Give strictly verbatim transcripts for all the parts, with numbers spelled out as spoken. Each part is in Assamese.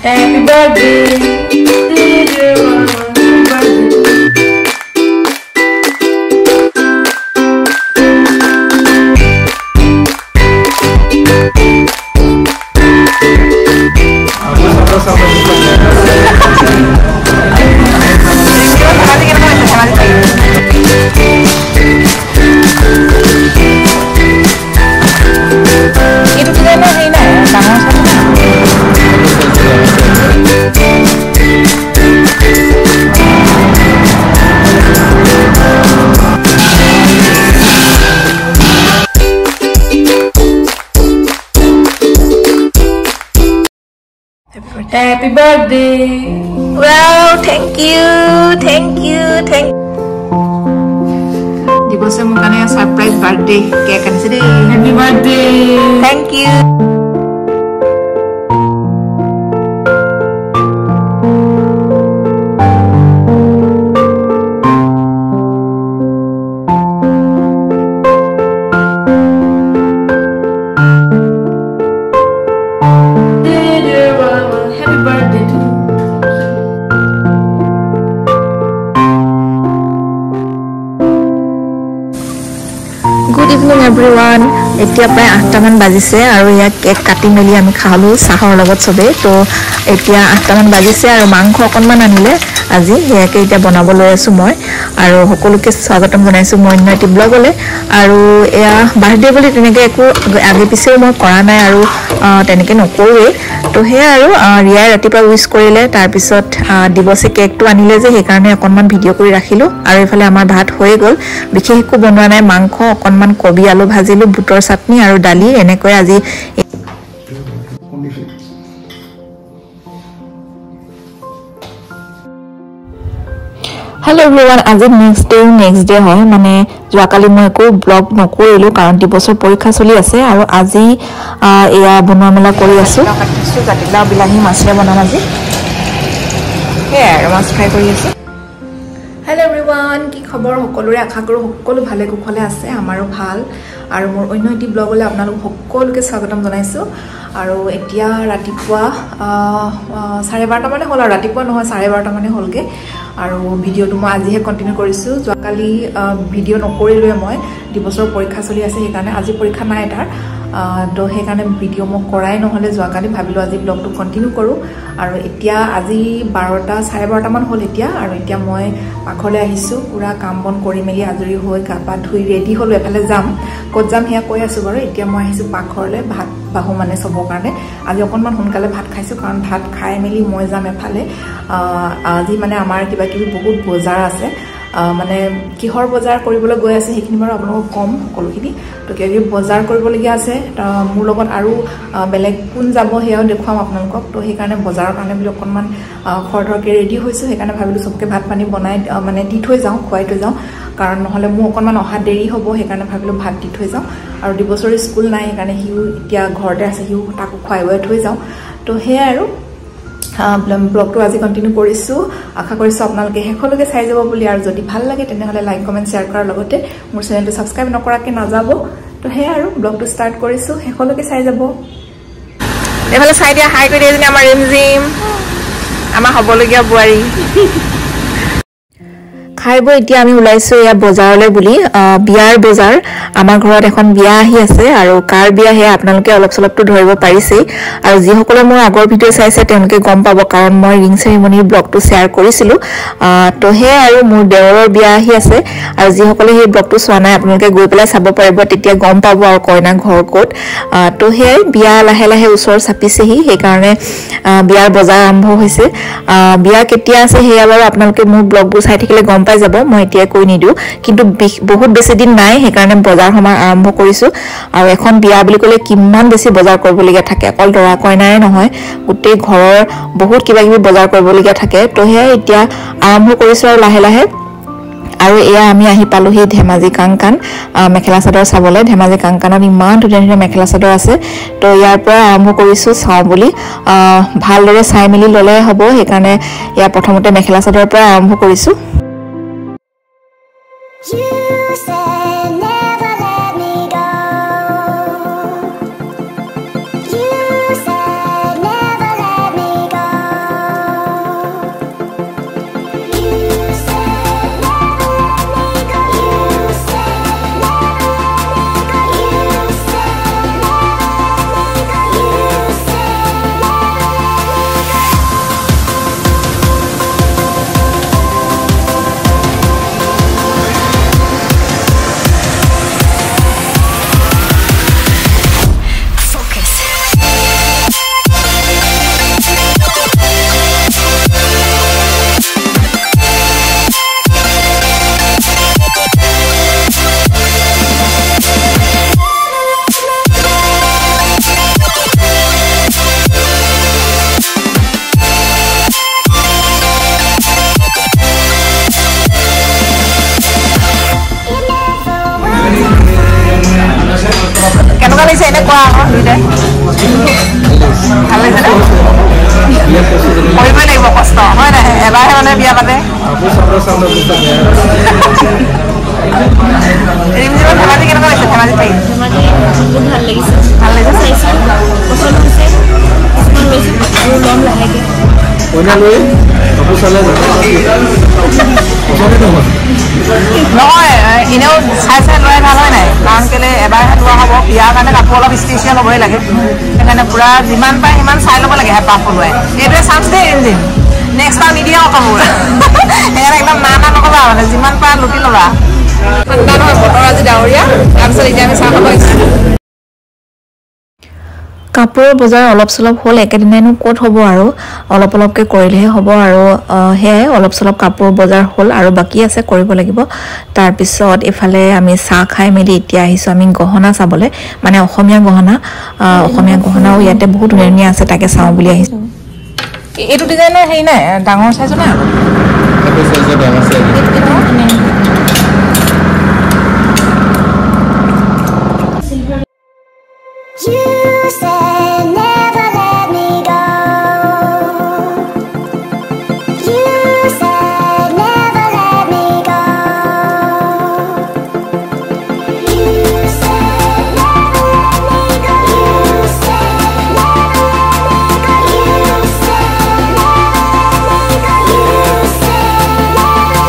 Happy birthday to you. Happy birthday. Wow, thank you, thank you, thank you. Dibose mo kane surprise birthday cake anise de. Happy birthday. Thank you. Good evening everyone. এতিয়া প্ৰায় আঠটা মান বাজিছে আৰু ইয়া কেক কাটি মেলি আমি খালো চাহৰ লগত সবে তো এতিয়া আঠটা মান বাজিছে আৰু মাংস অকনমান আনিলে আজি ইয়াকে এতিয়া বনাব লৈ আছো মই আৰু সকলোকে স্বাগতম জনাইছো মই নটি ব্লগলে আৰু এয়া বাৰ্থডে বুলি তেনেকে একো আগে পিছেও মই কৰা নাই আৰু তেনেকে নকৰোৱে তো হে আৰু ৰিয়া ৰাতিপুৱা উইশ কৰিলে তাৰ পিছত দিবসে কেকটো আনিলে যে সেই কাৰণে অকনমান ভিডিও কৰি ৰাখিলো আৰু এফালে আমাৰ ভাত হৈ গল বিশেষ একো বনোৱা নাই মাংস অকনমান কবি আলু ভাজিলো বুটৰ চাটনি আৰু দালি এনেকৈ আজি Hello everyone, আজি next day next day হয় মানে যোৱাকালি মই একো ব্লগ নকৰিলো কাৰণ দিবসৰ পৰীক্ষা চলি আছে আৰু আজি এয়া বনোৱা মেলা কৰি আছো কাটিছো জাতিলাও বিলাহী মাছে বনাম আজি হে আৰু মাছ ফ্ৰাই কৰি আছো Hello everyone, কি খবৰ সকলোৰে আশা কৰো সকলো ভালে কুশলে আছে আমাৰো ভাল আৰু মোৰ অন্য এটি ব্লগলে আপোনালোক সকলোকে স্বাগতম জনাইছো আৰু এতিয়া ৰাতিপুৱা চাৰে বাৰটা মানে হ'ল আৰু ৰাতিপুৱা নহয় চাৰে বাৰটা মানে হ'লগে আৰু ভিডিওটো মই আজিহে কন্টিনিউ কৰিছো যোৱাকালি ভিডিও নকৰিলোৱে মই দিবসৰ পৰীক্ষা চলি আছে সেইকাৰণে আজি পৰীক্ষা নাই তাৰ তো সেইকাৰণে ভিডিও মই কৰাই নহলে যোৱাকালি ভাবিলো আজি ব্লগটো কন্টিনিউ কৰো আৰু এতিয়া আজি বাৰটা চাৰে বাৰটা মান হ'ল এতিয়া আৰু এতিয়া মই পাখৰলৈ আহিছো পুৰা কাম বন কৰি মেলি আজৰি হৈ গাপা ধুই ৰেডি হলো এফালে যাম ক'ত যাম হেয়া কৈ আছো বাৰু এতিয়া মই আহিছো পাখৰলৈ ভাত বাহু মানে সবৰ কাৰণে আজি অকনমান সোনকালে ভাত খাইছো কাৰণ ভাত খাই মেলি মই যাম এফালে আজি মানে আমাৰ কিবা কিবি বহুত বজাৰ আছে মানে কিহৰ বজাৰ কৰিবলৈ গৈ আছে সেইখিনি বাৰু আপোনালোকক কম সকলোখিনি তো কিবা বজাৰ কৰিবলগীয়া আছে মোৰ লগত আৰু বেলেগ কোন যাব হেয়াও দেখুৱাম আপোনালোকক তো সেইকাৰণে বজাৰৰ কাৰণে বুলি অকনমান খৰধৰকে ৰেডি হৈছো সেইকাৰণে ভাবিলো সবকে ভাত পানী বনাই মানে দি থৈ যাওঁ খুৱাই থৈ যাওঁ কাৰণ নহলে মোৰ অকনমান অহা দেৰি হ'ব সেইকাৰণে ভাবিলো ভাত দি থৈ যাওঁ আৰু দিবসৰি স্কুল নাই সেইকাৰণে হিউ এতিয়া ঘৰতে আছে হিউ তাকো খুৱাই খুৱাই থৈ যাওঁ তো হে আৰু ব্লগটো আজি কন্টিনিউ কৰিছো আশা কৰিছো আপোনালোকে হেখলৈকে চাই যাব বুলি আৰু যদি ভাল লাগে তেনেহলে লাইক কমেন্ট শেয়াৰ কৰাৰ লগতে মোৰ চেনেলটো সাবস্ক্ৰাইব নকৰাকে নাযাব তো হে আৰু ব্লগটো ষ্টাৰ্ট কৰিছো হেখলৈকে চাই যাব এফালে চাই দিয়া হাই কৰি দিলে আমাৰ ৰিমজিম আমাৰ হবলগীয়া বুৱাৰী খাইব এতিয়া আমি উলাইছো ইয়া বজাৰলৈ বুলি বিয়াৰ বজাৰ আমাৰ ঘৰত এখন বিয়া আহি আছে আৰু কাৰ বিয়া হে আপোনালোকে অলপ চলপটো ধৰিব পাৰিছে আৰু যি সকলে মোৰ আগৰ ভিডিও চাইছে তেওঁলোকে গম পাব কাৰণ মই ৰিং সেৰেমনিৰ ব্লগটো শেয়াৰ কৰিছিলো তো হে আৰু মোৰ দেৱৰৰ বিয়া আহি আছে আৰু যি সকলে এই ব্লগটো চোৱা নাই আপোনালোকে গৈ পেলাই চাব পাৰিব তেতিয়া গম পাব আৰু কইনা ঘৰ ক'ত তো হে বিয়া লাহে লাহে ওচৰ চাপিছেহি সেই কাৰণে বিয়াৰ বজাৰ আৰম্ভ হৈছে বিয়া কেতিয়া আছে হেয়া বাৰু আপোনালোকে মোৰ ব্লগবোৰ চাই থাকিলে গম পাই যাব মই এতিয়া কৈ নিদিও কিন্তু বহুত বেছি দিন নাই সেই কাৰণে বজাৰ সমাৰ আৰম্ভ কৰিছো আৰু এখন বিয়া বুলি কলে কিমান বেছি বজাৰ কৰিবলগীয়া থাকে অকল দৰা কইনাৰে নহয় গোটেই ঘৰৰ বহুত কিবা কিবি বজাৰ কৰিবলগীয়া থাকে তো হে এতিয়া আৰম্ভ কৰিছো আৰু লাহে লাহে আৰু এয়া আমি আহি পালো হি ধেমাজি কাংকান মেখেলা চাদৰ চাবলৈ ধেমাজি কাংকানত ইমান ধুনীয়া ধুনীয়া মেখেলা চাদৰ আছে তো ইয়াৰ পৰা আৰম্ভ কৰিছো চাও বুলি ভালদৰে চাই মেলি ললে হ'ব সেইকাৰণে ইয়াৰ প্ৰথমতে মেখেলা চাদৰৰ পৰা আৰম্ভ কৰিছো You said never let me go. সাউন্ডৰ সাউন্ডৰ পুস্তক ৰিমজিমৰ ধেমাজি কেনেকুৱা লাগিছে ধেমাজি ঠাই ধেমাজি বহুত ভাল লাগিছে ভাল লাগিছে চাইছো পচন্দ হৈছে কিছুমান লৈছো আৰু ল'ম লাহেকে কইনা লৈ কাপোৰ চালে নহয় এনেও চাই চাই লোৱাই ভাল হয় নাই কাৰণ কেলে এবাৰহে লোৱা হ'ব বিয়াৰ কাৰণে কাপোৰ অলপ স্পেচিয়েল হ'বই লাগে সেইকাৰণে পূৰা যিমান পায় সিমান চাই ল'ব লাগে হেঁপাহ পলোৱাই এইটোৱে চান্স দেই ৰিমজিম নেক্সট টাইম নিদিয়া কাপোৰ সেইকাৰণে একদম না না নক'বা মানে যিমান পাৰা লুটি ল'বা ঠাণ্ডা নহয় বতৰ আজি ডাৱৰীয়া তাৰপিছত এতিয়া আমি চাহ খাব আহিছোঁ কাপোৰৰ বজাৰ অলপ চলপ হ'ল একেদিনাইনো ক'ত হ'ব আৰু অলপ অলপকৈ কৰিলেহে হ'ব আৰু সেয়াই অলপ চলপ কাপোৰ বজাৰ হ'ল আৰু বাকী আছে কৰিব লাগিব তাৰপিছত এফালে আমি চাহ খাই মেলি এতিয়া আহিছোঁ আমি গহনা চাবলৈ মানে অসমীয়া গহনা অসমীয়া গহনাও ইয়াতে বহুত ধুনীয়া ধুনীয়া আছে তাকে চাওঁ বুলি আহিছোঁ এইটো ডিজাইনৰ হেৰি নাই ডাঙৰ চাইজৰ নাই You said never let me go. You said never let me go. You said never let me go. You said never let me go. You said never let me go. You said never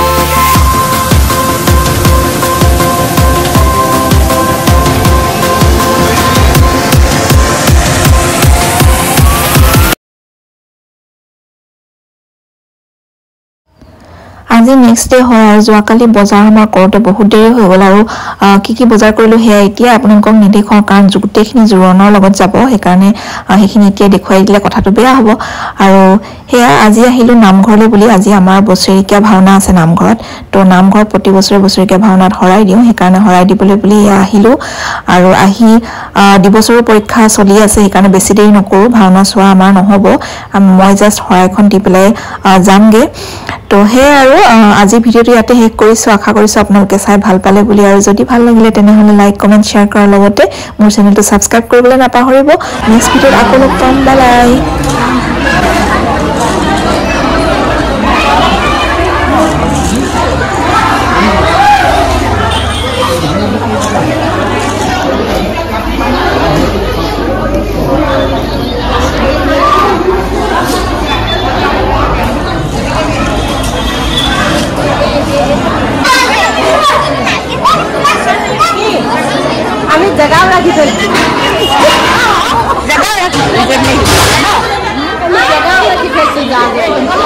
আজি নেক্সট ডে হয় আৰু যোৱাকালি বজাৰ আমাৰ কৰোঁতে বহুত দেৰি হৈ গ'ল আৰু কি কি বজাৰ কৰিলোঁ সেয়া এতিয়া আপোনালোকক নেদেখাওঁ কাৰণ গোটেইখিনি জোৰোণৰ লগত যাব সেইকাৰণে সেইখিনি এতিয়া দেখুৱাই দিলে কথাটো বেয়া হ'ব আৰু সেয়া আজি আহিলোঁ নামঘৰলৈ বুলি আজি আমাৰ বছৰেকীয়া ভাওনা আছে নামঘৰত তো নামঘৰত প্ৰতি বছৰে বছৰেকীয়া ভাওনাত শৰাই দিওঁ সেইকাৰণে শৰাই দিবলৈ বুলি এয়া আহিলোঁ আৰু আহি দুবছৰৰ পৰীক্ষা চলি আছে সেইকাৰণে বেছি দেৰি নকৰোঁ ভাওনা চোৱা আমাৰ নহ'ব মই জাষ্ট শৰাইখন দি পেলাই যামগৈ তো সেয়াই আৰু আজি ভিডিঅ'টো ইয়াতে শেষ কৰিছোঁ আশা কৰিছোঁ আপোনালোকে চাই ভাল পালে বুলি আৰু যদি ভাল লাগিলে তেনেহ'লে লাইক কমেণ্ট শ্বেয়াৰ কৰাৰ লগতে মোৰ চেনেলটো ছাবস্ক্ৰাইব কৰিবলৈ নাপাহৰিব নেক্সট ভিডিঅ'ত আকৌ লগ পাম বাই বাই আমি জেগাও ৰাখি থৈছোঁ জেগাও ৰাখি থৈছোঁ যাওঁতে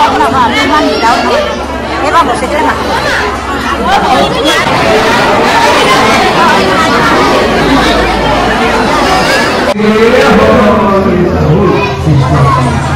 এইবাৰ বছৰেকীয়া না